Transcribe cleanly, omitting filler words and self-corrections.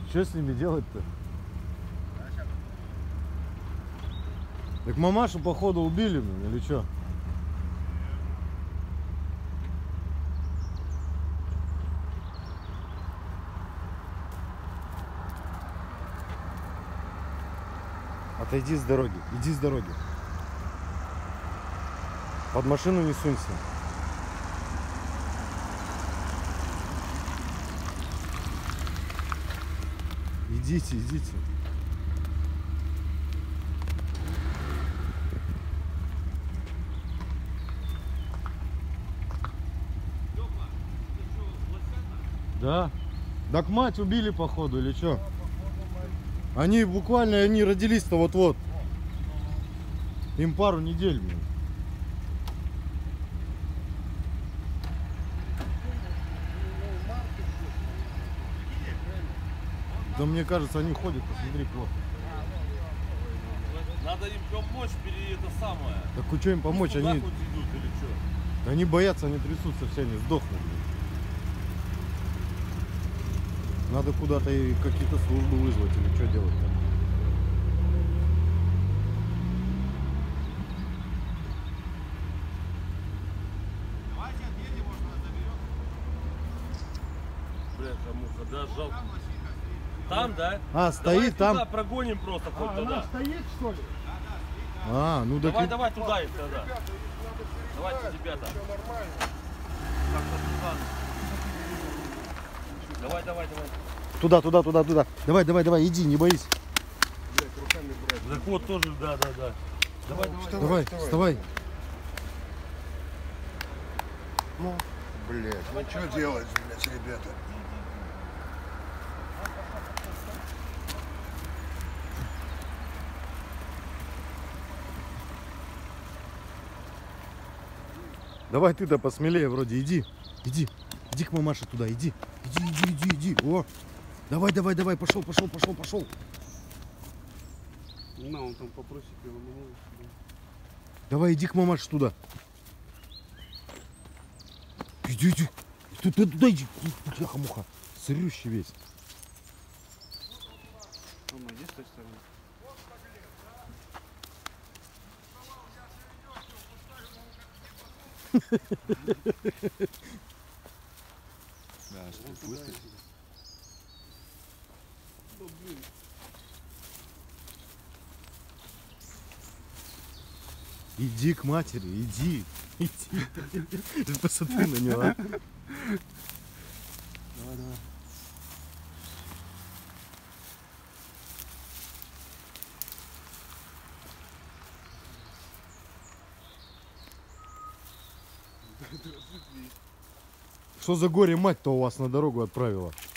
Что с ними делать-то? Так мамашу, походу, убили, блин, или что? Отойди с дороги, иди с дороги. Под машину не сунься. Идите, идите. Да. Так мать убили, походу, или что? Они буквально, они родились-то вот-вот. Им пару недель, блин. Да мне кажется, они ходят, посмотри, плохо. Надо им помочь, это самое. Так что им помочь? Они... Идут, или что? Они боятся, они трясутся все, они сдохнут. Блин. Надо куда-то и какие-то службы вызвать или что делать-то? Давайте отъедем, может она заберет. Бля, муха, да, жалко. Там, да? А, стоит давай там? Туда прогоним просто хоть туда. Она стоит, что ли? А, ну так... Давай туда их тогда. Давайте, ребята. Давай. Туда. Давай, иди, не боись. Так вот тоже, да. Давай, вставай. Ну, блядь, ну что делать, блядь, ребята? Давай ты-то посмелее вроде, иди к мамаше туда, иди. О, давай, пошел. На, он там попросит его меня. Давай, иди к мамаше туда. Иди. Туда иди. Яха-муха. Сырющий весь. Мама, иди с той стороны. Да, что пустишь? Ну, блин. Иди к матери, иди. Посмотри на него, а. Давай. Что за горе мать-то у вас на дорогу отправила?